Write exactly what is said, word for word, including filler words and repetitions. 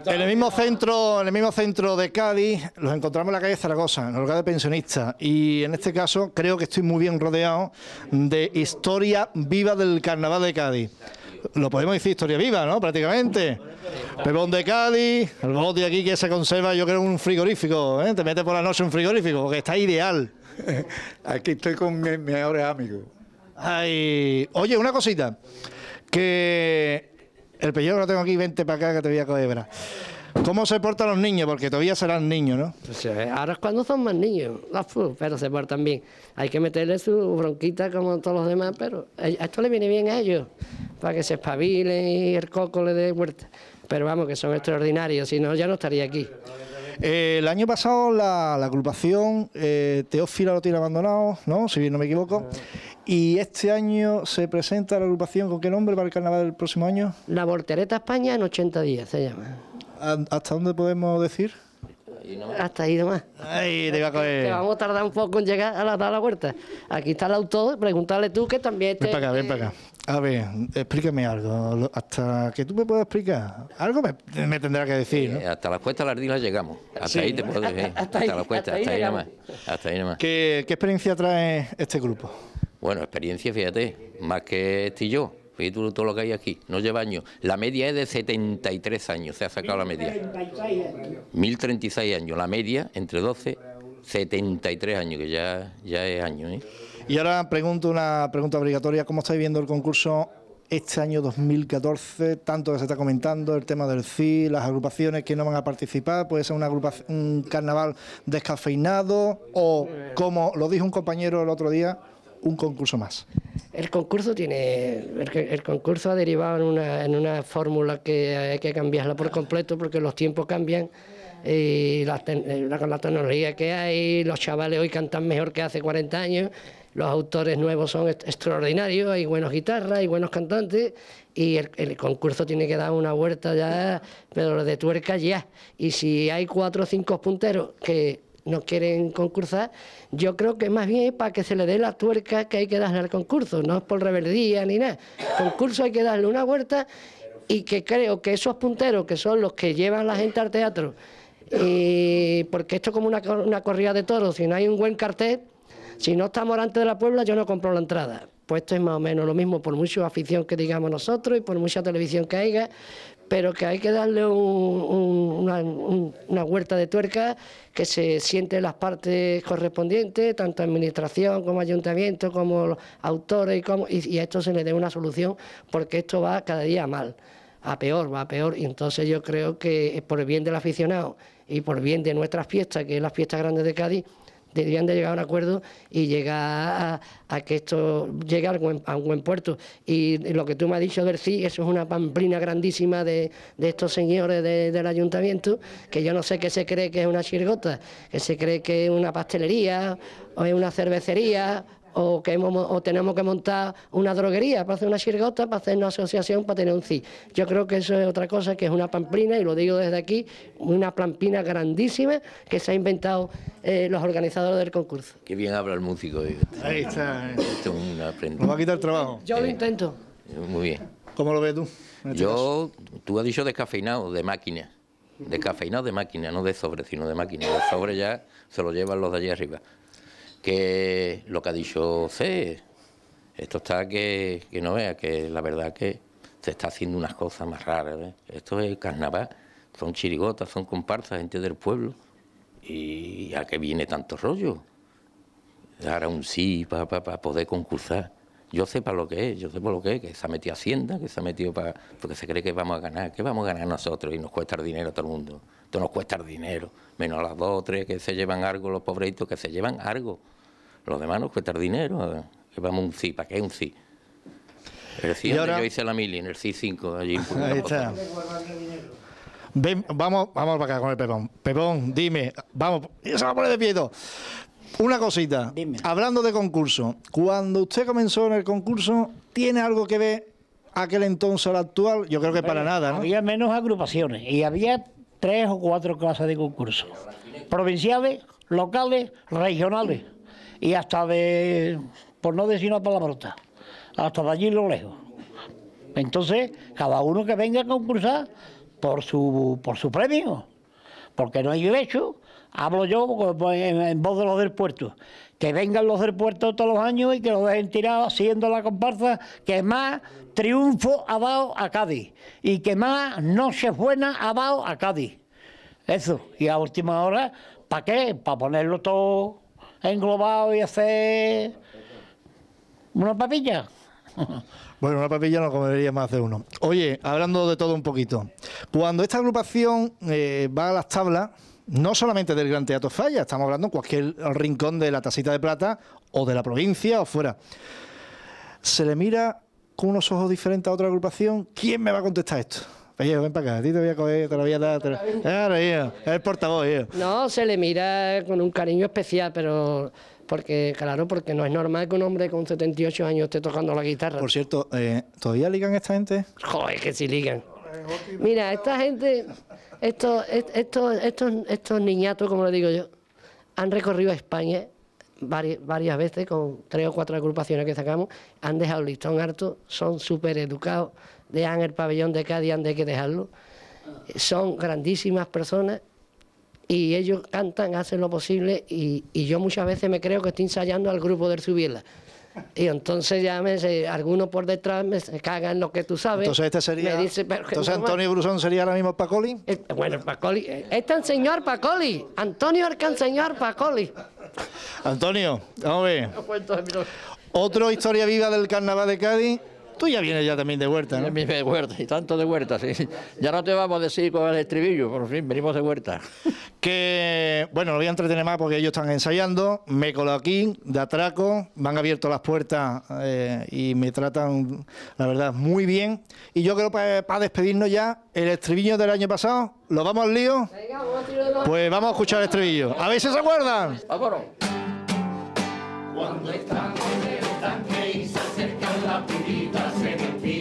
En el mismo centro, en el mismo centro de Cádiz, los encontramos en la calle Zaragoza, en el lugar de pensionistas. Y en este caso creo que estoy muy bien rodeado de historia viva del Carnaval de Cádiz. Lo podemos decir historia viva, ¿no? Prácticamente. Pepón de Cádiz, el bote aquí que se conserva, yo creo, en un frigorífico, ¿eh? Te metes por la noche en un frigorífico, porque está ideal. Aquí estoy con mis mejores amigos. Ay, oye, una cosita, que el pellejo lo tengo aquí, vente para acá que te voy a coger. ¿Cómo se portan los niños? Porque todavía serán niños, ¿no? Pues ahora es cuando son más niños, pero se portan bien. Hay que meterle su bronquita como todos los demás, pero a esto le viene bien a ellos, para que se espabilen y el coco le dé vuelta. Pero vamos, que son extraordinarios, si no ya no estaría aquí. Eh, el año pasado la, la agrupación eh, Teófila lo tiene abandonado, ¿no? Si no me equivoco. Y este año se presenta la agrupación, ¿con qué nombre para el carnaval del próximo año? La Voltereta España en ochenta días se llama. ¿Hasta dónde podemos decir? Hasta ahí nomás. Ay, te va a coger. Que vamos a tardar un poco en llegar a la, a la huerta. Aquí está el autor, pregúntale tú que también... Ven para acá, ven para acá. A ver, explícame algo. Hasta que tú me puedas explicar. Algo me, me tendrá que decir, ¿no? Eh, hasta la cuesta de la Ardila llegamos. Hasta sí, ahí te puedo decir. Hasta, hasta, hasta la cuesta, hasta ahí, hasta ahí nada más. Hasta ahí nada más. ¿Qué, ¿Qué experiencia trae este grupo? Bueno, experiencia, fíjate, más que este y yo. Fíjate tú todo lo que hay aquí, no lleva años. La media es de setenta y tres años, se ha sacado la media. mil treinta y seis años, la media entre doce, setenta y tres años, que ya, ya es año, ¿eh? Y ahora pregunto una pregunta obligatoria, ¿cómo estáis viendo el concurso este año dos mil catorce? Tanto que se está comentando, el tema del C I, las agrupaciones que no van a participar, puede ser una agrupación, un carnaval descafeinado o, como lo dijo un compañero el otro día, un concurso más. El concurso tiene, el, el concurso ha derivado en una, en una fórmula que hay que cambiarla por completo porque los tiempos cambian y la, la, con la tecnología que hay, los chavales hoy cantan mejor que hace cuarenta años, los autores nuevos son extraordinarios, hay buenas guitarras, hay buenos cantantes y el, el concurso tiene que dar una vuelta ya, pero de tuerca ya. Y si hay cuatro o cinco punteros que no quieren concursar, yo creo que más bien es para que se le dé la tuerca que hay que darle al concurso, no es por rebeldía ni nada. Concurso hay que darle una vuelta y que creo que esos punteros que son los que llevan la gente al teatro, y porque esto es como una, una corrida de toros, si no hay un buen cartel, si no está Morante de la Puebla yo no compro la entrada. Pues esto es más o menos lo mismo, por mucha afición que digamos nosotros y por mucha televisión que haya, pero que hay que darle un, un, una, un, una vuelta de tuerca, que se sienten las partes correspondientes, tanto administración como ayuntamiento, como los autores, y, como, y, y a esto se le dé una solución, porque esto va cada día mal, a peor, va a peor, y entonces yo creo que por el bien del aficionado y por el bien de nuestras fiestas, que es las fiestas grandes de Cádiz, deberían de llegar a un acuerdo y llegar a, a que esto llegue a un, buen, a un buen puerto. Y, y lo que tú me has dicho del C I, eso es una pamplina grandísima de, de estos señores de, del ayuntamiento, que yo no sé qué se cree que es una chirigota, que se cree que es una pastelería o es una cervecería, o que hemos, o tenemos que montar una droguería para hacer una chirigota, para hacer una asociación, para tener un C I. Yo creo que eso es otra cosa, que es una pamplina, y lo digo desde aquí, una pamplina grandísima que se ha inventado eh, los organizadores del concurso. Qué bien habla el músico. ¿Eh? Ahí está. Esto es una ¿Nos va a quitar el trabajo? Yo eh, lo intento. Muy bien. ¿Cómo lo ves tú? Este Yo, caso? Tú has dicho descafeinado, de máquina. Descafeinado de máquina, no de sobre, sino de máquina. De sobre ya se lo llevan los de allí arriba. Que lo que ha dicho C, esto está que, que no vea, que la verdad que se está haciendo unas cosas más raras, ¿eh? Esto es carnaval, son chirigotas, son comparsas, gente del pueblo, y a qué viene tanto rollo. Ahora un sí para pa, pa poder concursar. Yo sé para lo que es, yo sé por lo que es, que se ha metido Hacienda, que se ha metido para... porque se cree que vamos a ganar, que vamos a ganar nosotros y nos cuesta el dinero a todo el mundo. Esto nos cuesta el dinero, menos a las dos o tres que se llevan algo, los pobrecitos que se llevan algo. Los demás nos cuesta el dinero, que vamos a un C I, ¿para qué un C I? El C I, ahora... yo hice la mili, en el C I cinco, allí en Ahí está. Ven, vamos, vamos para acá con el Pepón. Pepón, dime, vamos, se va a poner de pie todo. Una cosita, dime. Hablando de concurso, cuando usted comenzó en el concurso, ¿tiene algo que ver aquel entonces al actual? Yo creo que para nada, ¿no? Había menos agrupaciones y había tres o cuatro clases de concursos, provinciales, locales, regionales y hasta de, por no decir una palabrota, hasta de allí lo lejos. Entonces, cada uno que venga a concursar, por su, por su premio, porque no hay derecho. Hablo yo en, en voz de los del puerto. Que vengan los del puerto todos los años y que los dejen tirados siendo la comparsa que más triunfo ha dado a Cádiz y que más noches buenas ha dado a Cádiz. Eso. Y a última hora, ¿para qué? Para ponerlo todo englobado y hacer una papilla. Bueno, una papilla no comería más de uno. Oye, hablando de todo un poquito, cuando esta agrupación eh, va a las tablas, no solamente del Gran Teatro Falla, estamos hablando en cualquier rincón de la Tacita de Plata o de la provincia o fuera, ¿se le mira con unos ojos diferentes a otra agrupación? ¿Quién me va a contestar esto? Oye, ven para acá, a ti te voy a coger, te lo voy a dar. Te lo... Claro, hijo, es el portavoz, hijo. No, se le mira con un cariño especial, pero porque, claro, porque no es normal que un hombre con setenta y ocho años esté tocando la guitarra. Por cierto, eh, ¿todavía ligan esta gente? Joder, que sí ligan. Mira, esta gente, estos, estos, estos, estos niñatos, como le digo yo, han recorrido España varias, varias veces con tres o cuatro agrupaciones que sacamos, han dejado el listón harto, son súper educados, dejan el pabellón de Cádiz, han de que dejarlo, son grandísimas personas y ellos cantan, hacen lo posible y, y yo muchas veces me creo que estoy ensayando al grupo del Subiela. Y entonces ya me sé, algunos por detrás me se cagan lo que tú sabes. Entonces este sería. Me dice, pero, entonces no, Antonio Brusón sería ahora mismo Pacoli. Eh, bueno, Pacoli. Este es el señor Pacoli. Antonio Arcanseñor Pacoli. Antonio, vamos a ver. Otro historia viva del carnaval de Cádiz. Tú ya vienes ya también de huerta, ¿no? De huerta, y tanto de huerta, sí. Ya no te vamos a decir con el estribillo, por fin, venimos de huerta. Que, bueno, no voy a entretener más porque ellos están ensayando. Me colo aquí, de atraco, me han abierto las puertas eh, y me tratan, la verdad, muy bien. Y yo creo que para despedirnos ya, el estribillo del año pasado, ¿lo vamos al lío? Pues vamos a escuchar el estribillo. A ver si se acuerdan. Vámonos. Cuando están en el tanque y se acercan la purita, se despide.